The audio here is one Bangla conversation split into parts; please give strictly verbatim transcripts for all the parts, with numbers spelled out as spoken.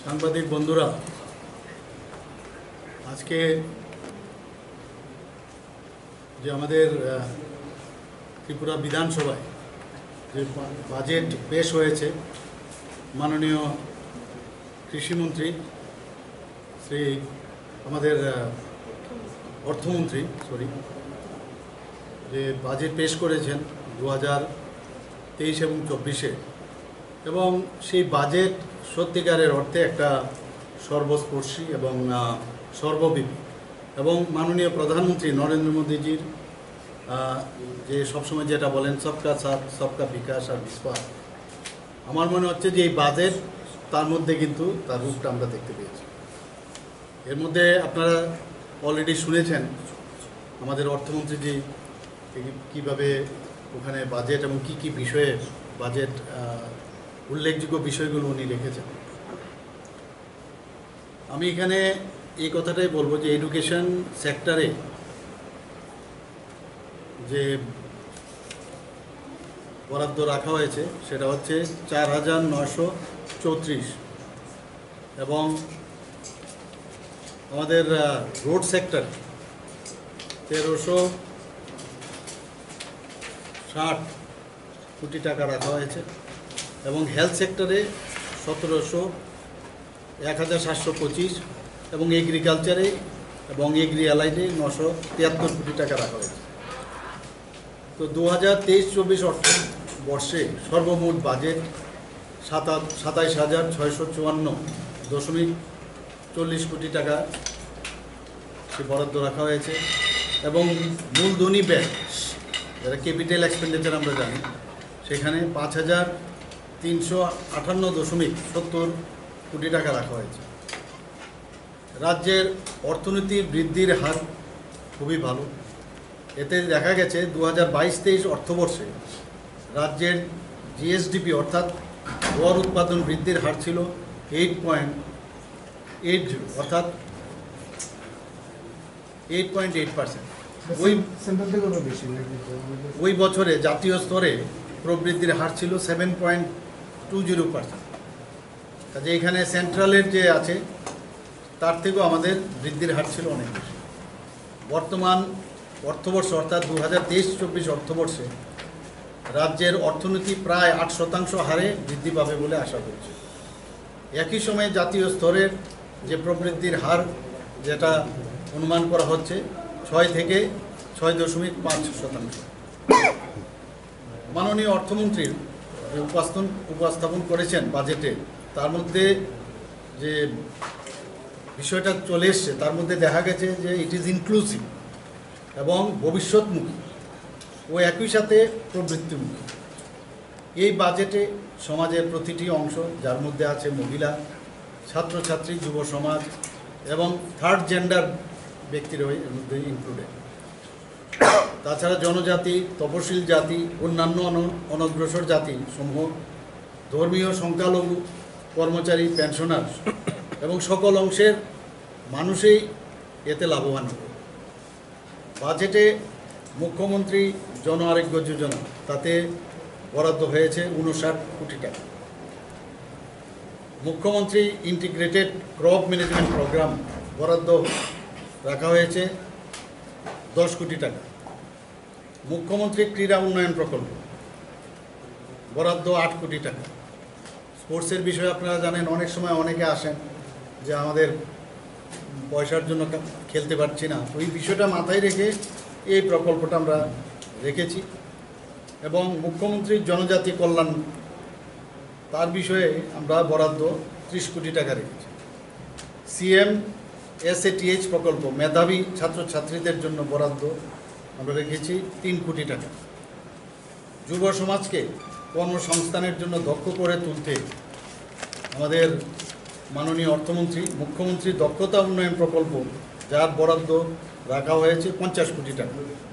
সাংবাদিক বন্ধুরা, আজকে যে আমাদের ত্রিপুরা বিধানসভায় যে বাজেট পেশ হয়েছে, মাননীয় কৃষিমন্ত্রী শ্রী আমাদের অর্থমন্ত্রী সরি যে বাজেট পেশ করেছেন দু হাজার তেইশ এবং চব্বিশে, এবং সেই বাজেট সত্যিকারের অর্থে একটা সর্বস্পর্শী এবং সর্বব্যাপী, এবং মাননীয় প্রধানমন্ত্রী নরেন্দ্র মোদীজির যে সবসময় যেটা বলেন সবকা সাথ সবকা বিকাশ আর বিশ্বাস, আমার মনে হচ্ছে যে এই বাজেট তার মধ্যে কিন্তু তার রূপটা আমরা দেখতে পেয়েছি। এর মধ্যে আপনারা অলরেডি শুনেছেন আমাদের অর্থমন্ত্রীজি কীভাবে ওখানে বাজেট এবং কি কি বিষয়ে বাজেট উল্লেখযোগ্য বিষয়গুলো উনি রেখেছেন। আমি এখানে এই কথাটাই বলবো যে এডুকেশন সেক্টরে যে বরাদ্দ রাখা হয়েছে সেটা হচ্ছে চার হাজার নশো চৌত্রিশ, এবং আমাদের রোড সেক্টর তেরোশো ষাট কোটি টাকা রাখা হয়েছে, এবং হেলথ সেক্টরে সতেরোশো এক হাজার সাতশো পঁচিশ, এবং এগ্রিকালচারে এবং এগ্রি অ্যালাইডে নশো তিয়াত্তর কোটি টাকা রাখা হয়েছে। তো দু হাজার তেইশ চব্বিশ অর্থ বর্ষে সর্বমোট বাজেট সাতা সাতাইশ হাজার ছয়শো চুয়ান্ন দশমিক চল্লিশ কোটি টাকা সে বরাদ্দ রাখা হয়েছে, এবং মূলধনী ব্যয় যারা ক্যাপিটাল এক্সপেন্ডিচার আমরা জানি সেখানে পাঁচ হাজার তিনশো আটান্ন দশমিক সত্তর কোটি টাকা রাখা হয়েছে। রাজ্যের অর্থনীতির বৃদ্ধির হার খুবই ভালো। এতে দেখা গেছে দু হাজার বাইশ তেইশ অর্থবর্ষে রাজ্যের জিএসডিপি অর্থাৎ গড় উৎপাদন বৃদ্ধির হার ছিল এইট পয়েন্ট এইট জিরো অর্থাৎ এইট পয়েন্ট এইট পার্সেন্ট। ওই ওই বছরে জাতীয় স্তরে প্রবৃদ্ধির হার ছিল seven point two zero percent. কাজে এখানে সেন্ট্রালের যে আছে তার থেকেও আমাদের বৃদ্ধির হার ছিল অনেক বেশি। বর্তমান অর্থবর্ষ অর্থাৎ দু হাজার তেইশ চব্বিশ অর্থবর্ষে রাজ্যের অর্থনীতি প্রায় আট শতাংশ হারে বৃদ্ধি পাবে বলে আশা করছে। একই সময়ে জাতীয় স্তরের যে প্রবৃদ্ধির হার যেটা অনুমান করা হচ্ছে ছয় থেকে ছয় দশমিক পাঁচ শতাংশ। মাননীয় অর্থমন্ত্রীর যে উপস্থাপন উপস্থাপন করেছেন বাজেটে, তার মধ্যে যে বিষয়টা চলে এসছে তার মধ্যে দেখা গেছে যে ইট ইজ ইনক্লুসিভ এবং ভবিষ্যৎমুখী ও একই সাথে প্রবৃত্তিমুখী। এই বাজেটে সমাজের প্রতিটি অংশ, যার মধ্যে আছে মহিলা, ছাত্রছাত্রী, যুব সমাজ এবং থার্ড জেন্ডার ব্যক্তিরা এর মধ্যে ইনক্লুডেড। তাছাড়া জনজাতি, তপশিল জাতি, অন্যান্য অনগ্রসর জাতি সমূহ, ধর্মীয় সংখ্যালঘু, কর্মচারী, পেনশনার এবং সকল অংশের মানুষই এতে লাভবান হবে। বাজেটে মুখ্যমন্ত্রী জন আরোগ্য যোজনা তাতে বরাদ্দ হয়েছে উনষাট কোটি টাকা। মুখ্যমন্ত্রী ইন্টিগ্রেটেড ক্রপ ম্যানেজমেন্ট প্রোগ্রাম বরাদ্দ রাখা হয়েছে দশ কোটি টাকা। মুখ্যমন্ত্রী ক্রীড়া উন্নয়ন প্রকল্প বরাদ্দ আট কোটি টাকা। স্পোর্টসের বিষয়ে আপনারা জানেন, অনেক সময় অনেকে আসেন যে আমাদের পয়সার জন্য খেলতে পারছি না, ওই বিষয়টা মাথায় রেখে এই প্রকল্পটা আমরা রেখেছি। এবং মুখ্যমন্ত্রীর জনজাতি কল্যাণ তার বিষয়ে আমরা বরাদ্দ ত্রিশ কোটি টাকা রেখেছি। সিএম এসএটিএইচ প্রকল্প মেধাবী ছাত্রছাত্রীদের জন্য বরাদ্দ আমরা রেখেছি তিন কোটি টাকা। যুব সমাজকে কর্মসংস্থানের জন্য দক্ষ করে তুলতে আমাদের মাননীয় অর্থমন্ত্রী মুখ্যমন্ত্রী দক্ষতা উন্নয়ন প্রকল্প, যার বরাদ্দ রাখা হয়েছে পঞ্চাশ কোটি টাকা,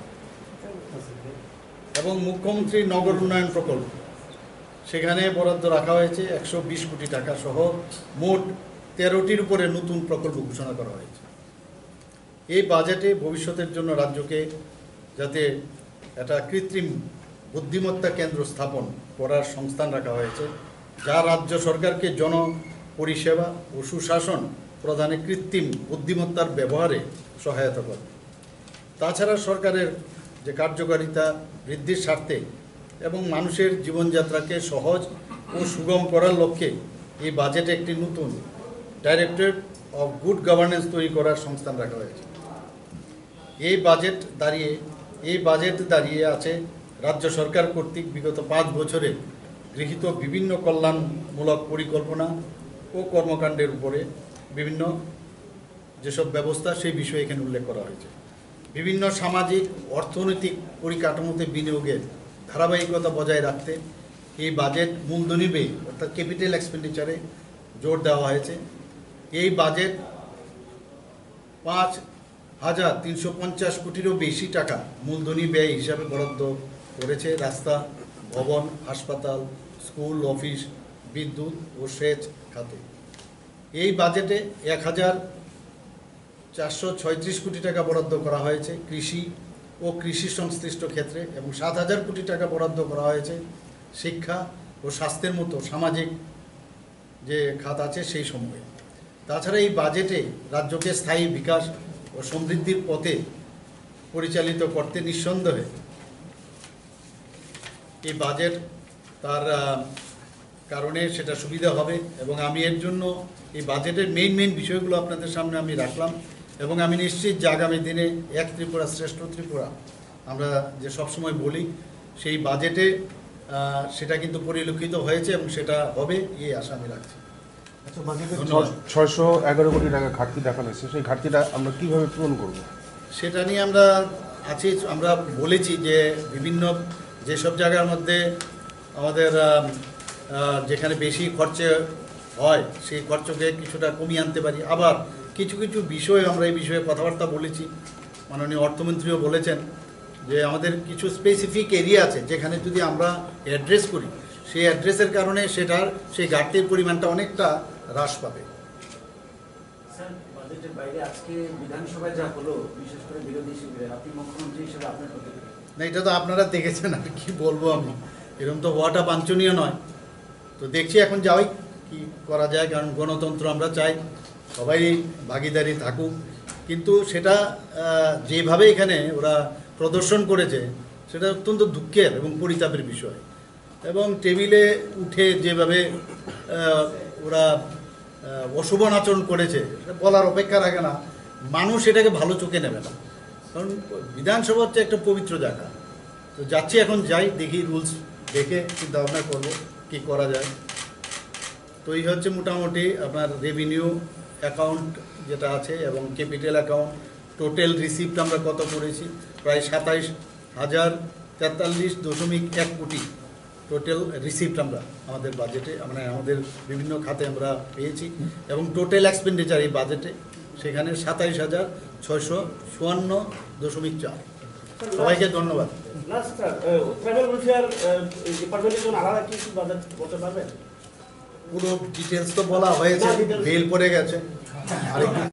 এবং মুখ্যমন্ত্রী নগর উন্নয়ন প্রকল্প সেখানে বরাদ্দ রাখা হয়েছে একশো বিশ কোটি টাকা সহ মোট তেরোটির উপরে নতুন প্রকল্প ঘোষণা করা হয়েছে। এই বাজেটে ভবিষ্যতের জন্য রাজ্যকে যাতে একটা কৃত্রিম বুদ্ধিমত্তা কেন্দ্র স্থাপন করার সংস্থান রাখা হয়েছে, যা রাজ্য সরকারকে জন পরিষেবা ও সুশাসন প্রদানে কৃত্রিম বুদ্ধিমত্তার ব্যবহারে সহায়তা করবে। তাছাড়া সরকারের যে কার্যকারিতা বৃদ্ধির স্বার্থে এবং মানুষের জীবনযাত্রাকে সহজ ও সুগম করার লক্ষ্যে এই বাজেটে একটি নতুন ডাইরেক্টরেট অফ গুড গভর্নেন্স তৈরি করার সংস্থান রাখা হয়েছে। এই বাজেট দাঁড়িয়ে এই বাজেট দাঁড়িয়ে আছে রাজ্য সরকার কর্তৃক বিগত পাঁচ বছরে গৃহীত বিভিন্ন কল্যাণমূলক পরিকল্পনা ও কর্মকাণ্ডের উপরে বিভিন্ন যেসব ব্যবস্থা সেই বিষয়ে এখানে উল্লেখ করা হয়েছে। বিভিন্ন সামাজিক অর্থনৈতিক পরিকাঠামোতে বিনিয়োগের ধারাবাহিকতা বজায় রাখতে এই বাজেট মূলধনী ব্যয় অর্থাৎ ক্যাপিটাল এক্সপেন্ডিচারে জোর দেওয়া হয়েছে। এই বাজেট পাঁচ হাজার তিনশো পঞ্চাশ কোটিরও বেশি টাকা মূলধনী ব্যয় হিসাবে বরাদ্দ করেছে রাস্তা, ভবন, হাসপাতাল, স্কুল, অফিস, বিদ্যুৎ ও সেচ খাতে। এই বাজেটে এক হাজার চারশো ছয়ত্রিশ কোটি টাকা বরাদ্দ করা হয়েছে কৃষি ও কৃষি সংশ্লিষ্ট ক্ষেত্রে এবং সাত হাজার কোটি টাকা বরাদ্দ করা হয়েছে শিক্ষা ও স্বাস্থ্যের মতো সামাজিক যে খাত আছে সেই সময়ে। তাছাড়া এই বাজেটে রাজ্যকে স্থায়ী বিকাশ ও সমৃদ্ধির পথে পরিচালিত করতে নিঃসন্দেহে এই বাজেট তার কারণে সেটা সুবিধা হবে এবং আমি এর জন্য এই বাজেটের মেইন মেইন বিষয়গুলো আপনাদের সামনে আমি রাখলাম এবং আমি নিশ্চিত যে আগামী দিনে এক ত্রিপুরা শ্রেষ্ঠ ত্রিপুরা আমরা যে সবসময় বলি সেই বাজেটে সেটা কিন্তু পরিলক্ষিত হয়েছে এবং সেটা হবে এই আশা আমি রাখছি। আচ্ছা, বাজেটে ছয়শো এগারো কোটি টাকা ঘাটতি দেখানো হয়েছে, সেই ঘাটতিটা আমরা কীভাবে পূরণ করব? সেটা নিয়ে আমরা আছি, আমরা বলেছি যে বিভিন্ন যেসব জায়গার মধ্যে আমাদের যেখানে বেশি খরচে হয় সেই খরচকে কিছুটা কমিয়ে আনতে পারি। আবার কিছু কিছু বিষয় আমরা এই বিষয়ে কথাবার্তা বলেছি, মাননীয় অর্থমন্ত্রীও বলেছেন যে আমাদের কিছু স্পেসিফিক এরিয়া আছে যেখানে যদি আমরা অ্যাড্রেস করি সেই অ্যাড্রেসের কারণে সেটার সেই ঘাটতির পরিমাণটা অনেকটা হ্রাস পাবে। স্যার, বাজেটের বাইরে আজকে বিধানসভায় যা হলো, বিশেষ করে বিরোধী শিবিরে, আপনি মুখ্যমন্ত্রী হিসেবে আপনার প্রতিক্রিয়া? না, এটা তো আপনারা দেখেছেন, আর কি বলবো আমি, এরকম তো হওয়াটা বাঞ্ছনীয় নয়। তো দেখছি এখন যাই কি করা যায়, কারণ গণতন্ত্র আমরা চাই সবাই ভাগিদারি থাকুক, কিন্তু সেটা যেভাবে এখানে ওরা প্রদর্শন করেছে সেটা অত্যন্ত দুঃখের এবং পরিতাপের বিষয়। এবং টেবিলে উঠে যেভাবে ওরা অশোভন আচরণ করেছে সেটা বলার অপেক্ষা রাখে না, মানুষ এটাকে ভালো চোখে নেবে না। কারণ বিধানসভা হচ্ছে একটা পবিত্র জায়গা। তো যাচ্ছি, এখন যাই, দেখি রুলস দেখে চিন্তা ভাবনা করবো কী করা যায়। তো এই হচ্ছে মোটামুটি আপনার রেভিনিউ অ্যাকাউন্ট যেটা আছে এবং ক্যাপিটাল অ্যাকাউন্ট, টোটাল রিসিপ্ট আমরা কত করেছি, প্রায় সাতাইশ হাজার তেতাল্লিশ দশমিক এক কোটি টোটাল রিসিপ্ট আমরা আমাদের বাজেটে মানে আমাদের বিভিন্ন খাতে আমরা পেয়েছি এবং টোটাল এক্সপেন্ডিচার এই বাজেটে সেখানে সাতাইশ হাজার ছয়শো চুয়ান্ন দশমিক চার। সবাইকে ধন্যবাদ। পুরো ডিটেলস তো বলা হয়েছে, মেল পড়ে গেছে। আরেকটু